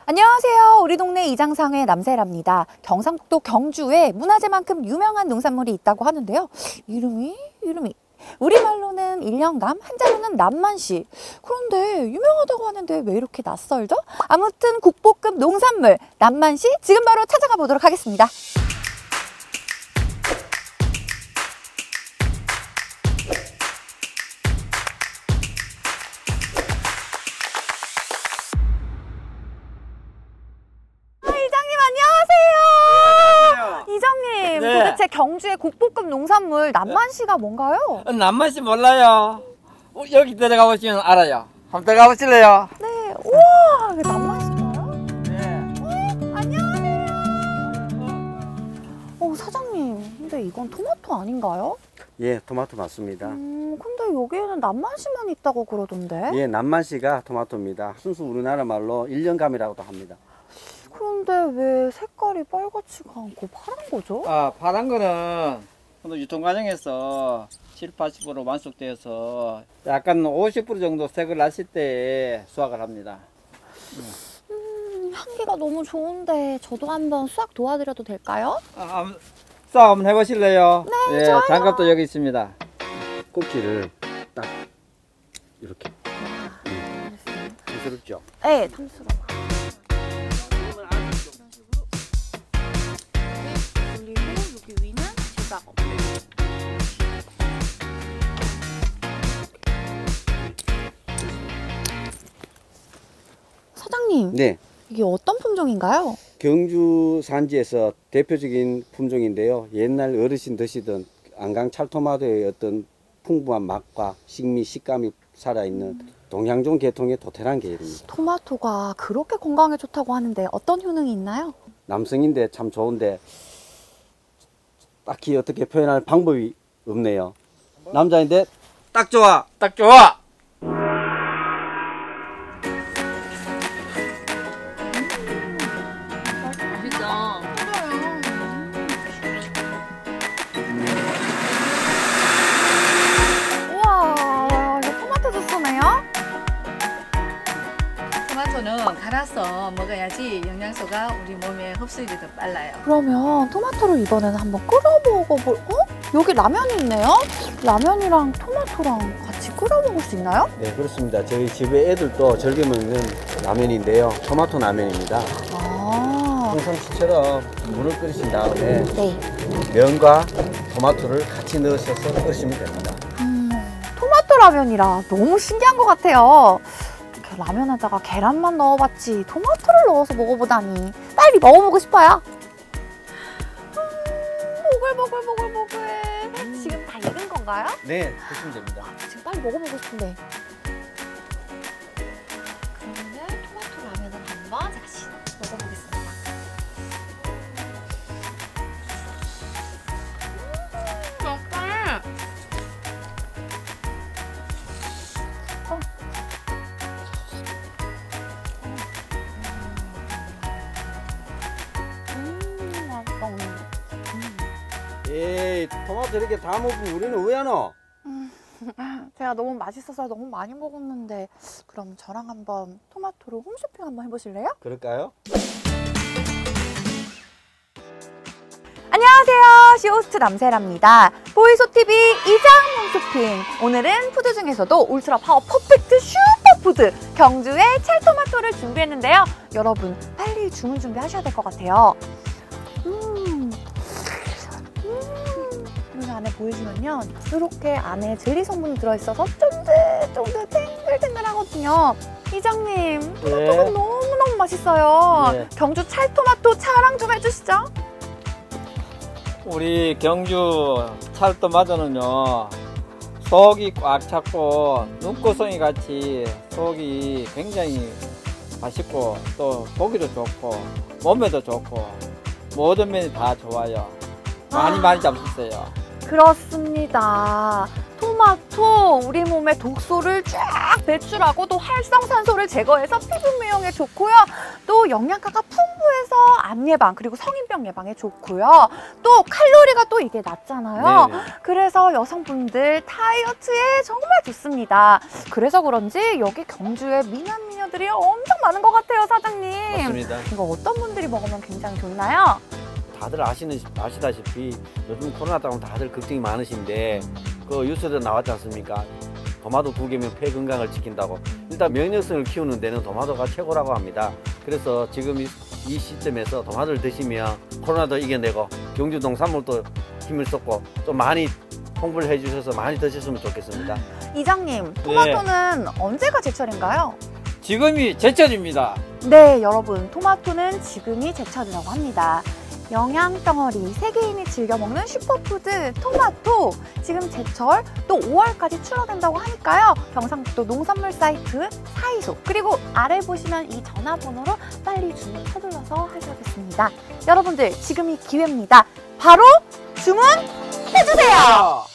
안녕하세요. 우리 동네 이장상의 남세라입니다. 경상북도 경주에 문화재만큼 유명한 농산물이 있다고 하는데요. 이름이 우리말로는 일령감, 한자로는 남만시. 그런데 유명하다고 하는데 왜 이렇게 낯설죠? 아무튼 국보급 농산물 남만시 지금 바로 찾아가 보도록 하겠습니다. 이장님, 네. 도대체 경주의 국보급 농산물 남만시가 뭔가요? 남만시 몰라요. 여기 들어가 보시면 알아요. 한번 들어가 보실래요? 네, 우와, 이게 남만시인가요? 네. 안녕하세요. 사장님, 근데 이건 토마토 아닌가요? 예, 토마토 맞습니다. 근데 여기에는 남만시만 있다고 그러던데? 예, 남만시가 토마토입니다. 순수 우리나라 말로 일령감이라고도 합니다. 그런데 왜 색깔이 빨갛지가 않고 파란 거죠? 파란 거는 유통 과정에서 70~80% 완숙되어서 약간 50% 정도 색을 났을 때 수확을 합니다. 향기가 너무 좋은데 저도 한번 수확 도와드려도 될까요? 수확 한번 해보실래요? 네, 좋아요. 장갑도 여기 있습니다. 꼭지를 딱 이렇게. 알겠습니다. 탐스럽죠? 네, 탐스러워. 올리고 여기 위는 제작업. 사장님, 네. 이게 어떤 품종인가요? 경주 산지에서 대표적인 품종인데요. 옛날 어르신 드시던 안강 찰토마토의 어떤 풍부한 맛과 식미, 식감이 살아있는 동양종 계통의 도태란 계열입니다. 토마토가 그렇게 건강에 좋다고 하는데 어떤 효능이 있나요? 남성인데 참 좋은데 딱히 어떻게 표현할 방법이 없네요. 남자인데 딱 좋아! 딱 좋아! 맛있다. 우와, 이거 토마토 주스네요? 토마토는 갈아서 먹어야지 영양소가 우리 몸에 흡수율이 더 빨라요. 그러면 토마토를 이번에는 한번 끓여 먹어볼, 여기 라면이 있네요? 라면이랑 토마토랑 같이 끓여 먹을 수 있나요? 네, 그렇습니다. 저희 집에 애들도 즐겨 먹는 라면인데요. 토마토 라면입니다. 아, 평상시처럼 물을 끓이신 다음에 네. 면과 토마토를 같이 넣으셔서 끓이시면 됩니다. 토마토 라면이라 너무 신기한 것 같아요. 이렇게 라면에다가 계란만 넣어봤지 토마토를 넣어서 먹어보다니 빨리 먹어보고 싶어요. 보글보글보글보글. 지금 다 익은 건가요? 네, 드시면 됩니다. 지금 빨리 먹어보고 싶은데. 그러면은 토마토 라면을 한번 다시 먹어보겠습니다. 맛있다. 맛있다. 에이, 토마토 이렇게 다 먹으면 우리는 왜 안 와? 제가 너무 맛있어서 너무 많이 먹었는데 그럼 저랑 한번 토마토로 홈쇼핑 한번 해보실래요? 그럴까요? 안녕하세요, 시호스트 남세라입니다. 보이소TV 이장 홈쇼핑. 오늘은 푸드 중에서도 울트라 파워 퍼펙트 슈퍼푸드 경주의 찰토마토를 준비했는데요. 여러분 빨리 주문 준비하셔야 될 것 같아요. 여기 안에 보이시면요, 이렇게 안에 젤리 성분이 들어있어서 쫀득쫀득 탱글탱글하거든요. 이장님, 토마토가 네. 너무너무 맛있어요. 네. 경주 찰토마토 자랑 좀 해주시죠. 우리 경주 찰토마토는요, 속이 꽉 찼고 눈꽃송이 같이 속이 굉장히 맛있고 또 보기도 좋고 몸에도 좋고 모든 면이 다 좋아요. 많이 잡수세요. 그렇습니다. 토마토 우리 몸에 독소를 쫙 배출하고 또 활성산소를 제거해서 피부 미용에 좋고요. 또 영양가가 풍부해서 암 예방 그리고 성인병 예방에 좋고요. 또 칼로리가 또 이게 낮잖아요. 네네. 그래서 여성분들 다이어트에 정말 좋습니다. 그래서 그런지 여기 경주에 미남 미녀들이 엄청 많은 것 같아요, 사장님. 맞습니다. 이거 어떤 분들이 먹으면 굉장히 좋나요? 다들 아시다시피 요즘 코로나 때문에 다들 걱정이 많으신데 그 뉴스에도 나왔지 않습니까? 토마토 2개면 폐 건강을 지킨다고. 일단 면역성을 키우는 데는 토마토가 최고라고 합니다. 그래서 지금 이 시점에서 토마토를 드시면 코로나도 이겨내고 경주 농산물도 힘을 쏟고 좀 많이 홍보를 해주셔서 많이 드셨으면 좋겠습니다. 이장님, 토마토는 언제가 제철인가요? 지금이 제철입니다. 네, 여러분, 토마토는 지금이 제철이라고 합니다. 영양덩어리, 세계인이 즐겨 먹는 슈퍼푸드 토마토 지금 제철 또 5월까지 출하된다고 하니까요. 경상북도 농산물 사이트 사이소 그리고 아래 보시면 이 전화번호로 빨리 주문 서둘러서 하셔야겠습니다. 여러분들 지금이 기회입니다. 바로 주문해주세요.